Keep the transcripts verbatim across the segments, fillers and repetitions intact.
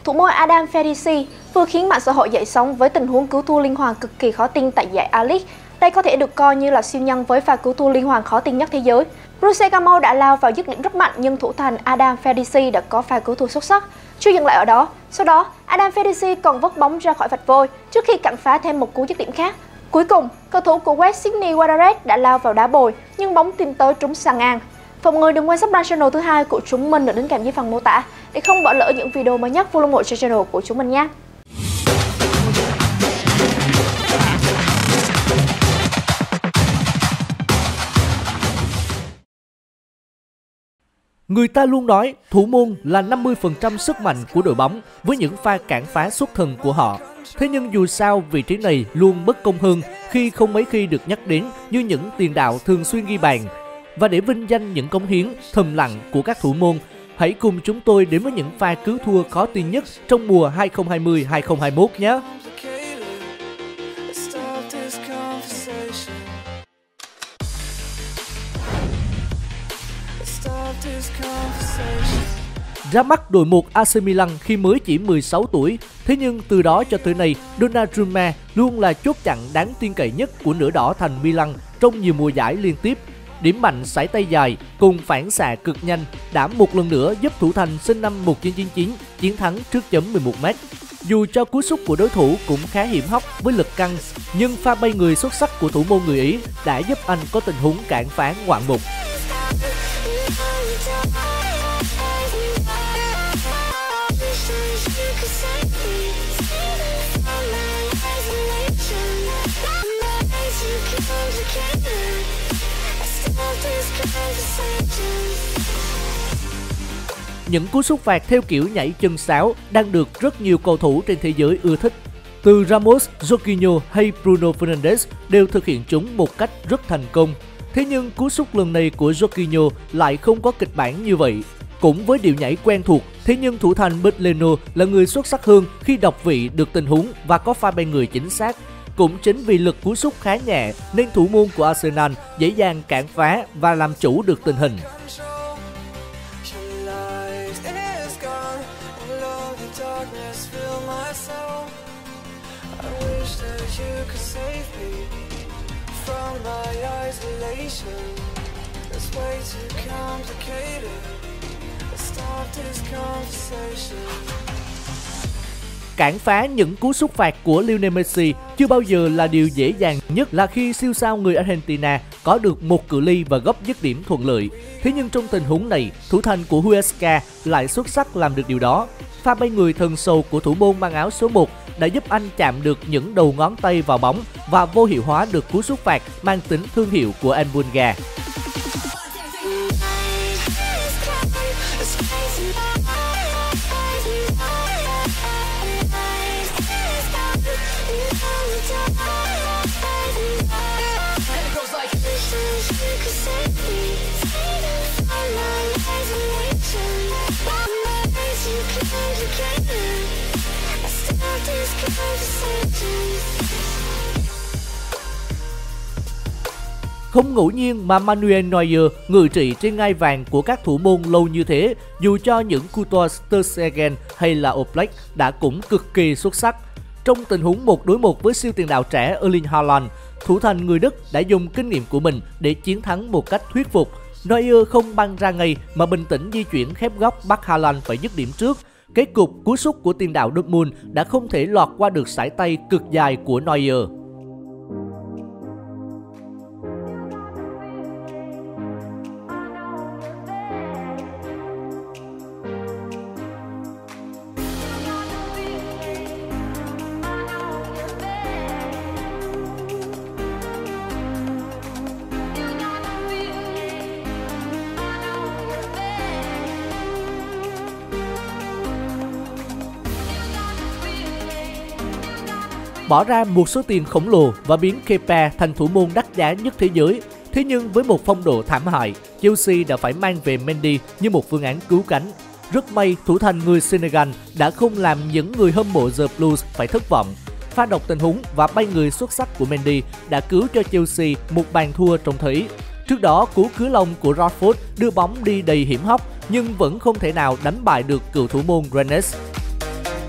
thủ môn Adam Fedisi vừa khiến mạng xã hội dậy sóng với tình huống cứu thua liên hoàn cực kỳ khó tin tại giải A-League. Đây có thể được coi như là siêu nhân với pha cứu thua liên hoàn khó tin nhất thế giới. Bruce Camau đã lao vào dứt điểm rất mạnh nhưng thủ thành Adam Fedisi đã có pha cứu thua xuất sắc. Chưa dừng lại ở đó, sau đó Adam Fedisi còn vứt bóng ra khỏi vạch vôi trước khi cản phá thêm một cú dứt điểm khác. Cuối cùng, cầu thủ của West Sydney Wanderers đã lao vào đá bồi nhưng bóng tìm tới trúng xà ngang. Và mọi người đừng quên subscribe channel thứ hai của chúng mình được đính kèm dưới phần mô tả để không bỏ lỡ những video mới nhất. Follow ủng hộ cho channel của chúng mình nhé. Người ta luôn nói thủ môn là năm mươi phần trăm sức mạnh của đội bóng với những pha cản phá xuất thần của họ. Thế nhưng dù sao vị trí này luôn bất công hơn khi không mấy khi được nhắc đến như những tiền đạo thường xuyên ghi bàn. Và để vinh danh những cống hiến thầm lặng của các thủ môn, hãy cùng chúng tôi đến với những pha cứu thua khó tin nhất trong mùa hai không hai không hai không hai mốt nhé. Ra mắt đội một a xê Milan khi mới chỉ mười sáu tuổi, thế nhưng từ đó cho tới nay, Donnarumma luôn là chốt chặn đáng tin cậy nhất của nửa đỏ thành Milan trong nhiều mùa giải liên tiếp. Điểm mạnh sải tay dài cùng phản xạ cực nhanh đã một lần nữa giúp thủ thành sinh năm một nghìn chín trăm chín mươi chín chiến thắng trước chấm mười một mét. Dù cho cú sút của đối thủ cũng khá hiểm hóc với lực căng, nhưng pha bay người xuất sắc của thủ môn người Ý đã giúp anh có tình huống cản phá ngoạn mục. Những cú sút phạt theo kiểu nhảy chân sáo đang được rất nhiều cầu thủ trên thế giới ưa thích. Từ Ramos, Jorginho hay Bruno Fernandes đều thực hiện chúng một cách rất thành công. Thế nhưng cú sút lần này của Jorginho lại không có kịch bản như vậy. Cũng với điệu nhảy quen thuộc, thế nhưng thủ thành Leno là người xuất sắc hơn khi đọc vị được tình huống và có pha bay người chính xác. Cũng chính vì lực cú sút khá nhẹ nên thủ môn của Arsenal dễ dàng cản phá và làm chủ được tình hình. Cản phá những cú sút phạt của Lionel Messi chưa bao giờ là điều dễ dàng nhất là khi siêu sao người Argentina có được một cự ly và góc dứt điểm thuận lợi. Thế nhưng trong tình huống này, thủ thành của Huesca lại xuất sắc làm được điều đó. Pha bay người thần sầu của thủ môn mang áo số một đã giúp anh chạm được những đầu ngón tay vào bóng và vô hiệu hóa được cú sút phạt mang tính thương hiệu của El Bunga. Không ngẫu nhiên mà Manuel Neuer ngự trị trên ngai vàng của các thủ môn lâu như thế, dù cho những Courtois, Ter Stegen hay là Oblak đã cũng cực kỳ xuất sắc. Trong tình huống một đối một với siêu tiền đạo trẻ Erling Haaland, thủ thành người Đức đã dùng kinh nghiệm của mình để chiến thắng một cách thuyết phục. Neuer không băng ra ngay mà bình tĩnh di chuyển khép góc bắt Haaland phải dứt điểm trước. Kết cục cú sút của tiền đạo Dortmund đã không thể lọt qua được sải tay cực dài của Neuer. Bỏ ra một số tiền khổng lồ và biến Kepa thành thủ môn đắt giá nhất thế giới. Thế nhưng với một phong độ thảm hại, Chelsea đã phải mang về Mendy như một phương án cứu cánh. Rất may thủ thành người Senegal đã không làm những người hâm mộ The Blues phải thất vọng. Pha đọc tình huống và bay người xuất sắc của Mendy đã cứu cho Chelsea một bàn thua trông thấy. Trước đó, cú cứa lông của Rashford đưa bóng đi đầy hiểm hóc nhưng vẫn không thể nào đánh bại được cựu thủ môn Rennes.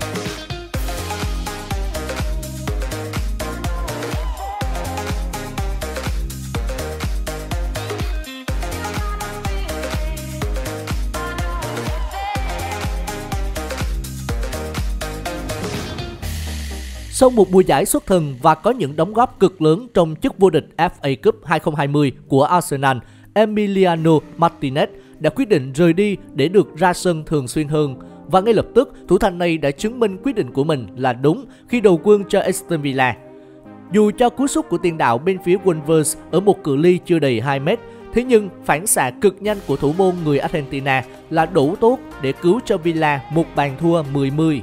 Sau một mùa giải xuất thần và có những đóng góp cực lớn trong chức vô địch ép a Cup hai không hai không của Arsenal, Emiliano Martinez đã quyết định rời đi để được ra sân thường xuyên hơn. Và ngay lập tức, thủ thành này đã chứng minh quyết định của mình là đúng khi đầu quân cho Aston Villa. Dù cho cú sút của tiền đạo bên phía Wolves ở một cự ly chưa đầy hai mét, thế nhưng phản xạ cực nhanh của thủ môn người Argentina là đủ tốt để cứu cho Villa một bàn thua mười mười.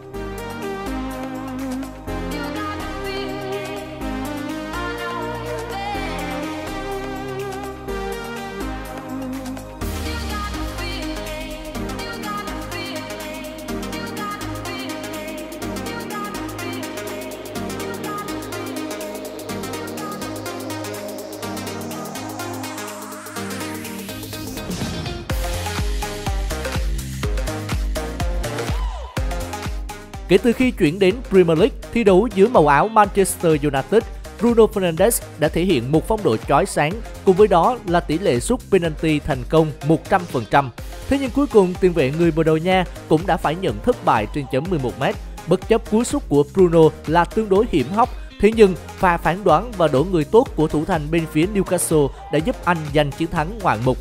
Kể từ khi chuyển đến Premier League, thi đấu dưới màu áo Manchester United, Bruno Fernandes đã thể hiện một phong độ chói sáng, cùng với đó là tỷ lệ sút penalty thành công một trăm phần trăm. Thế nhưng cuối cùng, tiền vệ người Bồ Đào Nha cũng đã phải nhận thất bại trên chấm mười một mét. Bất chấp cú sút của Bruno là tương đối hiểm hóc, thế nhưng pha phán đoán và đổ người tốt của thủ thành bên phía Newcastle đã giúp anh giành chiến thắng ngoạn mục.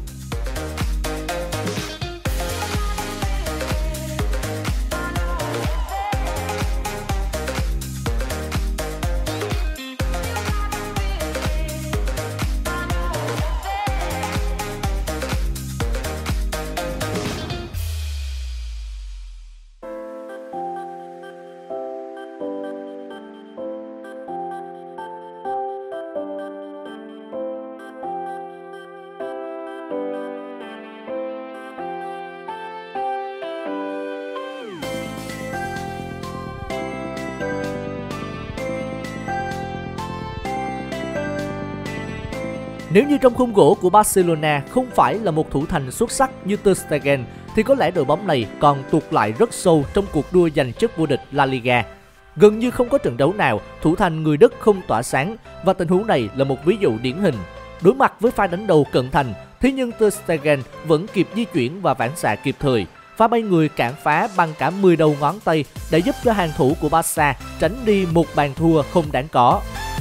Nếu như trong khung gỗ của Barcelona không phải là một thủ thành xuất sắc như Ter Stegen, thì có lẽ đội bóng này còn tụt lại rất sâu trong cuộc đua giành chức vô địch La Liga. Gần như không có trận đấu nào thủ thành người Đức không tỏa sáng, và tình huống này là một ví dụ điển hình. Đối mặt với pha đánh đầu cận thành, thế nhưng Ter Stegen vẫn kịp di chuyển và phản xạ kịp thời. Pha bay người cản phá bằng cả mười đầu ngón tay đã giúp cho hàng thủ của Barca tránh đi một bàn thua không đáng có.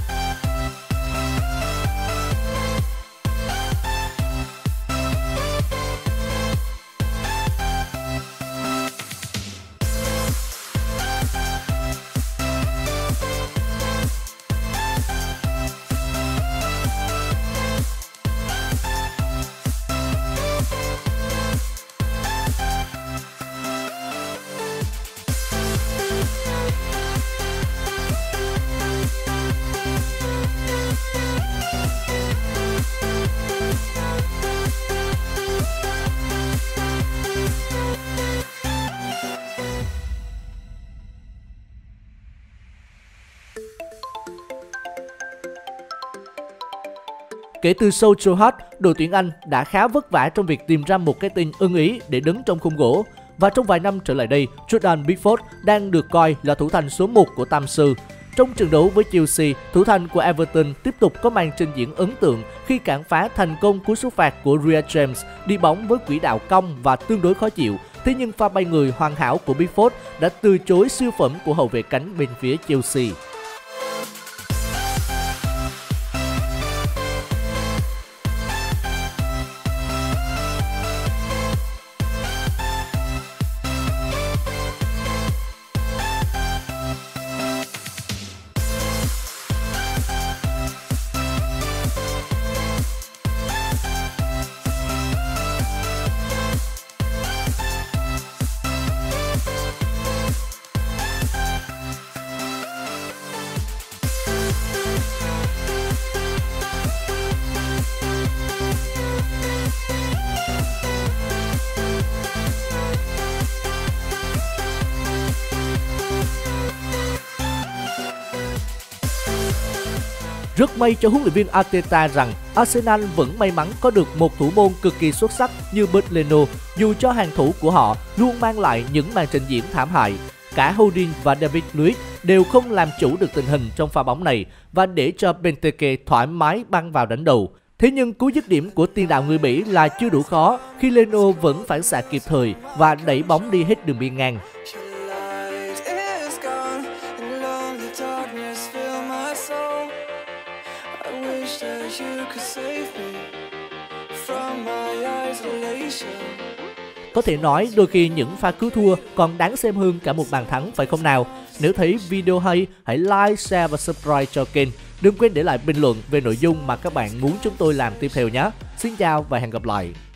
Kể từ Solskjaer hết, đội tuyển Anh đã khá vất vả trong việc tìm ra một cái tên ưng ý để đứng trong khung gỗ. Và trong vài năm trở lại đây, Jordan Pickford đang được coi là thủ thành số một của Tam Sư. Trong trận đấu với Chelsea, thủ thành của Everton tiếp tục có màn trình diễn ấn tượng khi cản phá thành công cú sút phạt của Rhys James đi bóng với quỹ đạo cong và tương đối khó chịu. Thế nhưng pha bay người hoàn hảo của Pickford đã từ chối siêu phẩm của hậu vệ cánh bên phía Chelsea. Rất may cho huấn luyện viên Arteta rằng Arsenal vẫn may mắn có được một thủ môn cực kỳ xuất sắc như Bernd Leno, dù cho hàng thủ của họ luôn mang lại những màn trình diễn thảm hại. Cả Holding và David Luiz đều không làm chủ được tình hình trong pha bóng này và để cho Benteke thoải mái băng vào đánh đầu. Thế nhưng cú dứt điểm của tiền đạo người Bỉ là chưa đủ khó khi Leno vẫn phản xạ kịp thời và đẩy bóng đi hết đường biên ngang. Có thể nói đôi khi những pha cứu thua còn đáng xem hơn cả một bàn thắng, phải không nào? Nếu thấy video hay, hãy like, share và subscribe cho kênh. Đừng quên để lại bình luận về nội dung mà các bạn muốn chúng tôi làm tiếp theo nhé. Xin chào và hẹn gặp lại.